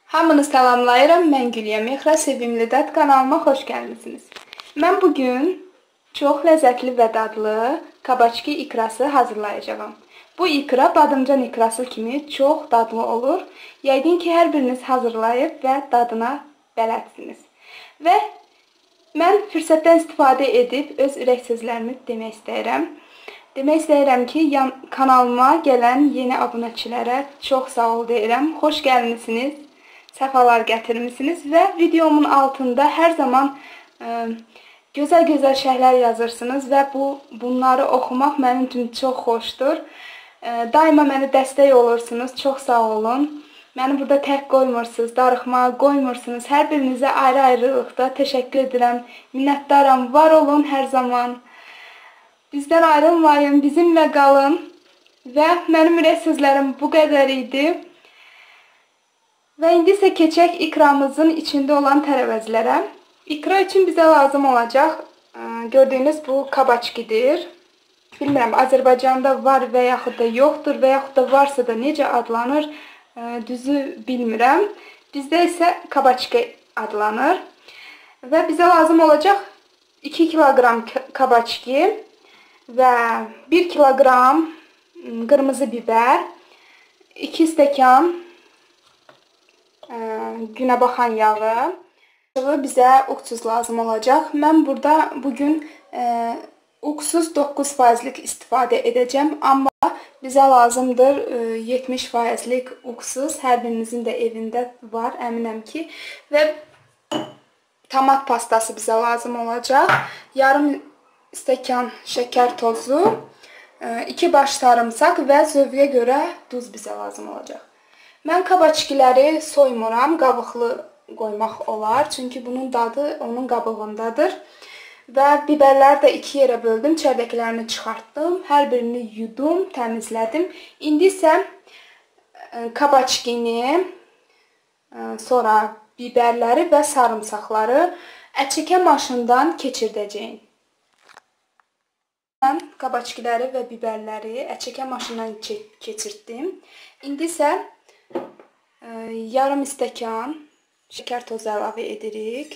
Hamını salamlayıram, mən Gülya Mexra, Sevimli Dad kanalıma xoş gəlmisiniz. Mən bugün çox ləzzətli və dadlı kabaçki ikrası hazırlayacağım. Bu ikra badımcan ikrası kimi çox dadlı olur. Yəqin ki, hər biriniz hazırlayıb və dadına bələdsiniz. Və mən fürsətdən istifadə edib öz ürək sözlərimi demək istəyirəm. Demək istəyirəm ki, kanalıma gələn yeni abunəçilərə çox sağ ol deyirəm. Xoş gəlmisiniz. Səfalar gətirmisiniz və videomun altında hər zaman gözəl-gözəl şeylər yazırsınız və bunları oxumaq mənim üçün çox xoşdur. Daima mənə dəstək olursunuz, çox sağ olun. Məni burada tək qoymursunuz, darıxmağa qoymursunuz. Hər birinizə ayrı-ayrılıqda təşəkkür edirəm, minnətdaram, var olun hər zaman. Bizdən ayrılmayın, bizimlə qalın və mənim ürək sözlərim bu qədər idi. Və indi isə keçək ikramızın içində olan tərəvəzlərə. İkra üçün bizə lazım olacaq, gördüyünüz bu kabaçkidir. Bilmirəm, Azərbaycanda var və yaxud da yoxdur və yaxud da varsa da necə adlanır, düzü bilmirəm. Bizdə isə kabaçki adlanır. Və bizə lazım olacaq 2 kiloqram kabaçki və 1 kiloqram qırmızı biber, 2 stəkan günəbaxan yağı, bizə uksuz lazım olacaq. Mən burada bugün uksuz 9%lik istifadə edəcəm, amma bizə lazımdır 70%lik uksuz. Hər birinizin də evində var, əminəm ki. Və tomat pastası bizə lazım olacaq. Yarım stəkan şəkər tozu, 2 baş sarımsaq və zövqə görə duz bizə lazım olacaq. Mən kabaçkiləri soymuram, qabıqlı qoymaq olar. Çünki bunun dadı onun qabığındadır. Və biberləri də 2 yerə böldüm, çərdəklərini çıxartdım. Hər birini yudum, təmizlədim. İndi isə kabaçkini, sonra biberləri və sarımsaqları ətçəkə maşından keçirdəcəyim. Mən kabaçkiləri və biberləri ətçəkə maşından keçirtdim. İndi isə yarım stəkan şəkər tozu əlavə edirik.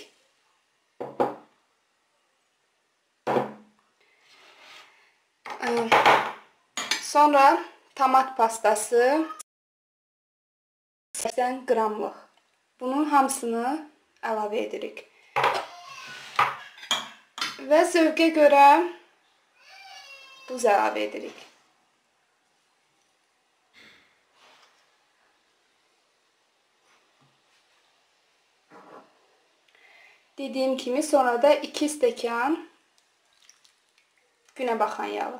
Sonra tomat pastası 80 qramlıq. Bunun hamısını əlavə edirik. Və zövqə görə duz əlavə edirik. Dediyim kimi, sonra da 2 stəkan günəbaxan yağı.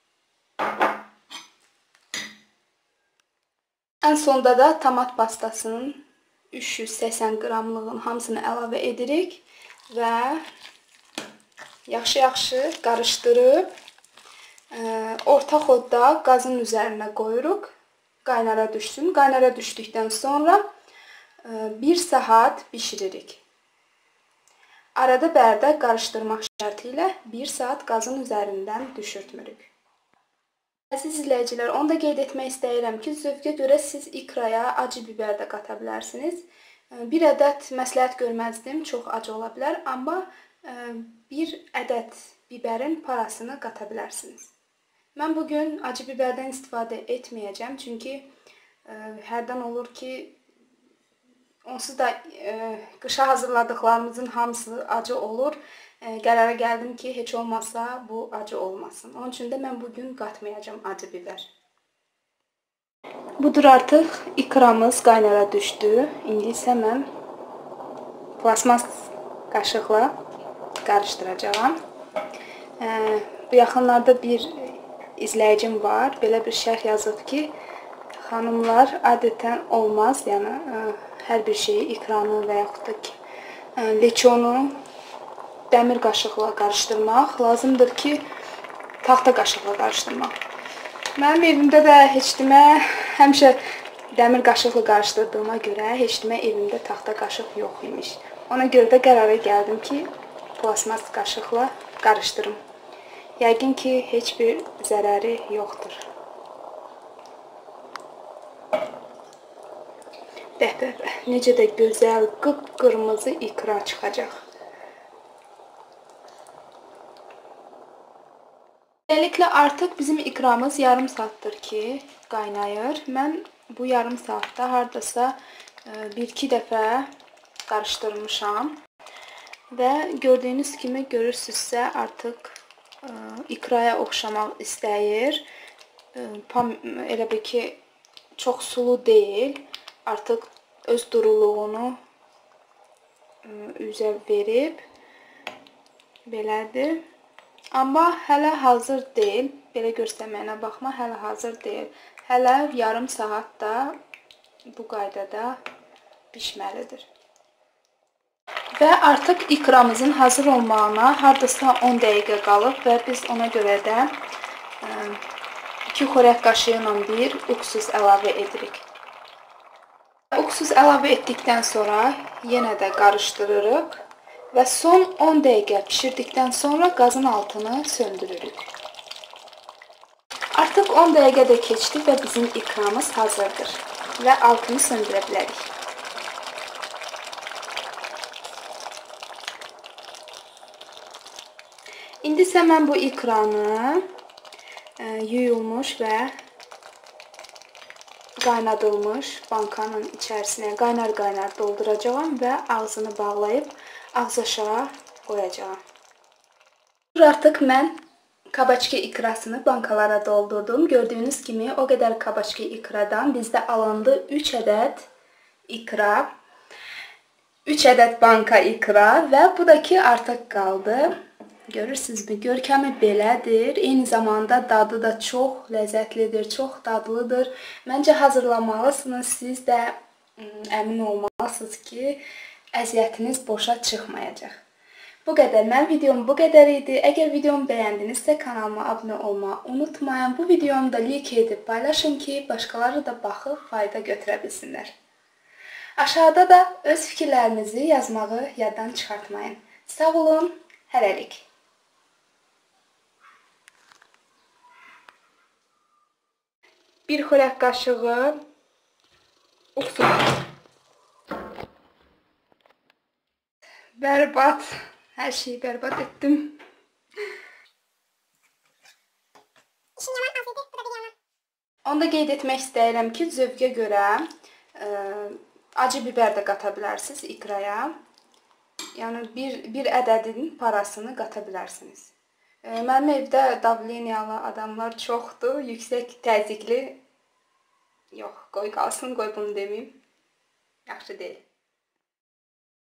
Ən sonda da tomat pastasının 380 qramlığın hamısını əlavə edirik və yaxşı-yaxşı qarışdırıb orta xodda qazın üzərinə qoyuruq. Qaynara düşsün. Qaynara düşdükdən sonra 1 saat bişiririk. Arada bərdə qarışdırmaq şərti ilə 1 saat qazın üzərindən düşürtmürük. Əziz izləyicilər, onu da qeyd etmək istəyirəm ki, zövqə görə siz ikraya acı biber də qata bilərsiniz. Bir ədəd məsləhət görməzdim, çox acı ola bilər, amma bir ədəd biberin parasını qata bilərsiniz. Mən bugün acı biberdən istifadə etməyəcəm, çünki hərdən olur ki, onsuz da qışa hazırladıqlarımızın hamısı acı olur. Qərara gəldim ki, heç olmazsa bu acı olmasın. Onun üçün də mən bugün qatmayacağım acı biber. Budur, artıq ikramız qaynara düşdü. İndi isə mən plasmas qaşıqla qarışdıracağam. Bu yaxınlarda bir izləyicim var. Belə bir şərh yazıb ki, xanımlar adətən olmaz, yəni hər bir şeyi, ikranı və yaxud da ki, leçonu dəmir qaşıqla qarışdırmaq lazımdır ki, taxta qaşıqla qarışdırmaq. Mənim evimdə də heç demə, həmişə dəmir qaşıqla qarışdırdığıma görə heç demə evimdə taxta qaşıq yox imiş. Ona görə də qərara gəldim ki, plasmas qaşıqla qarışdırım. Yəqin ki, heç bir zərəri yoxdur. Bəh, necə də gözəl, qıpqırmızı ikra çıxacaq. Beləliklə artıq bizim ikramız yarım saatdır ki, qaynayır. Mən bu yarım saatda hardasa 1-2 dəfə qarışdırmışam. Və gördüyünüz kimi görürsünüzsə artıq ikraya oxşamaq istəyir. Elə bir ki, çox sulu deyil. Artıq öz duruluğunu üzə verib. Belədir. Amma hələ hazır deyil. Belə göstərməyinə baxma, hələ hazır deyil. Hələ yarım saat da bu qaydada bişməlidir. Və artıq ikramızın hazır olmağına hardasa 10 dəqiqə qalıb və biz ona görə də 2 xörək qaşığı ilə bir uksus əlavə edirik. Uksus əlavə etdikdən sonra yenə də qarışdırırıq və son 10 dəqiqə pişirdikdən sonra qazın altını söndürürük. Artıq 10 dəqiqə də keçdi və bizim ikramız hazırdır və altını söndürə bilərik. İndi isə mən bu ikranı yuyulmuş və qaynadılmış bankanın içərisinə qaynar-qaynar dolduracağam və ağzını bağlayıb ağzaşağa qoyacağam. Artıq mən kabaçki ikrasını bankalara doldurdum. Gördüyünüz kimi o qədər kabaçki ikradan bizdə alındı 3 ədəd ikra, 3 ədəd banka ikra və bu da ki artıq qaldı. Görürsünüzmü? Görkəmi belədir. Eyni zamanda dadı da çox ləzzətlidir, çox dadlıdır. Məncə hazırlamalısınız. Siz də əmin olmalısınız ki, əziyyətiniz boşa çıxmayacaq. Bu qədər. Mənim videom bu qədər idi. Əgər videomu bəyəndinizsə kanalıma abunə olmağı unutmayın. Bu videomu da like edib paylaşın ki, başqaları da baxıb fayda götürə bilsinlər. Aşağıda da öz fikirlərinizi yazmağı yaddan çıxartmayın. Sağ olun. Hələlik. Bir xörək qaşığı uksus. Bərbad. Hər şeyi bərbad etdim. Onu da qeyd etmək istəyirəm ki, zövqə görə acı biber də qata bilərsiniz ikraya. Yəni bir ədədin parasını qata bilərsiniz. Mənim evdə davleniyalı adamlar çoxdur. Yüksək təzyiqli. Yox, qoy qalsın, qoy bunu deməyim. Yaxşı deyil.